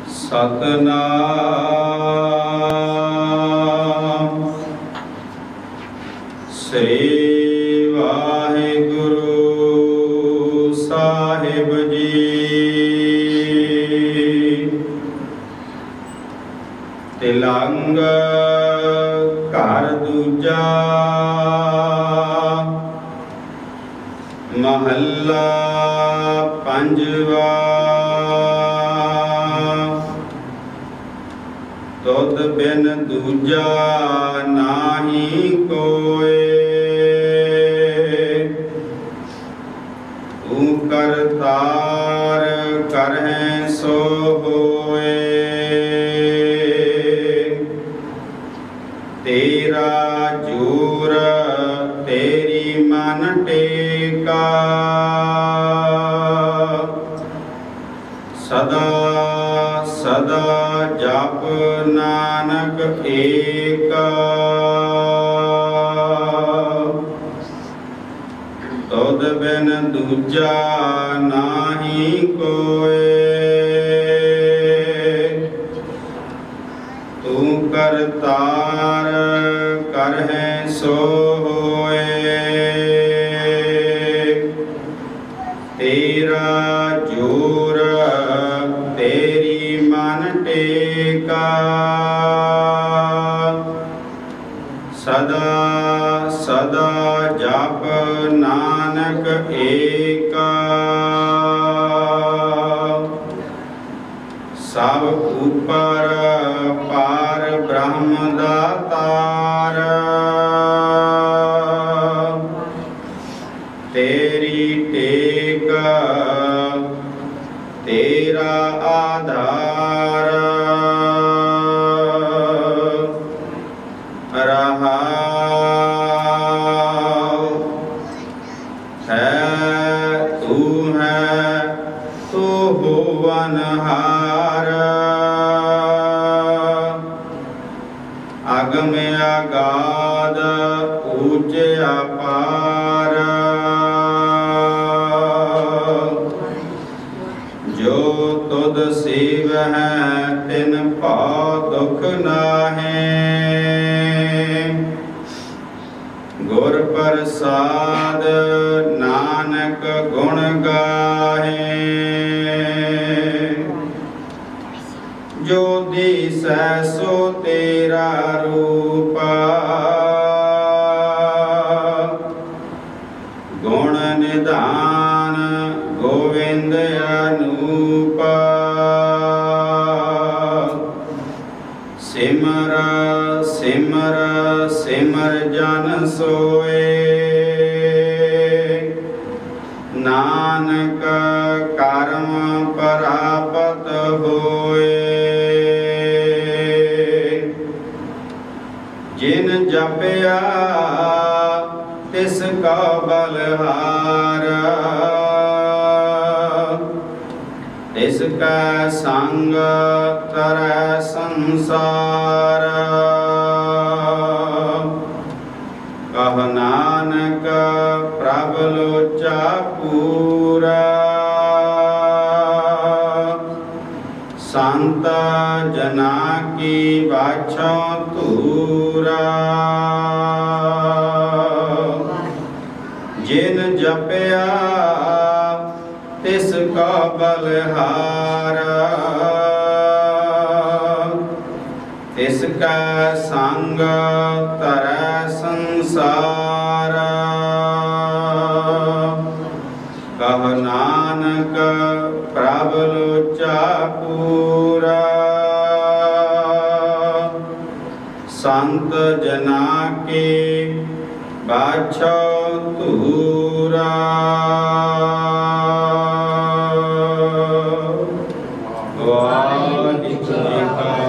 सतनाम श्री वाहिगुरु साहिब जी। तिलंग घर दूजा महला पंजवा। तुद बिन दूजा नाही कोय, तू करतार करहै सो होए। तेरा जोर तेरी मन टेका, सदा सदा जप नानक एका। तुद बिन दूजा नाही कोय, तू करतार करहै सो होए। तेरा जोर तेरी मन टेका, सदा सदा जप नानक एका। सब ऊपर पार ब्रह्म दातार, तेरी टेक तेरा आधार। रहाओ है तू भुवनहार। अगम अगाध ऊंच अपार, जो तुद सेव है तिन पाव दुख नाहे। गुर प्रसाद नानक गुण गाहे, जो दिसै सो तेरा रूपा। गुण निधान गोविंद अनूपा, सिमर सिमर सिमर जन सोए। नानक कर्म प्राप्त होए। जिन जपया तिसका बलहार, तिसका संग तरह संसार। कह नानक प्रभ लोचा पूरा, संत जना की बाछो तूरा। जिन जपया तिसका बलहार, तिसका संग तरह संसार। कह नानक प्रभ लोचा पूरा, संत जना के बाछो तूरा। वाहिगुरू जी का